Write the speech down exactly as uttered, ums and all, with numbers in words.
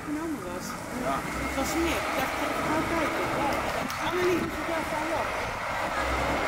genomen was. Ja. Het was hier. Ik dacht, ik ga kijken. Ja. Annelies, is het wel van op?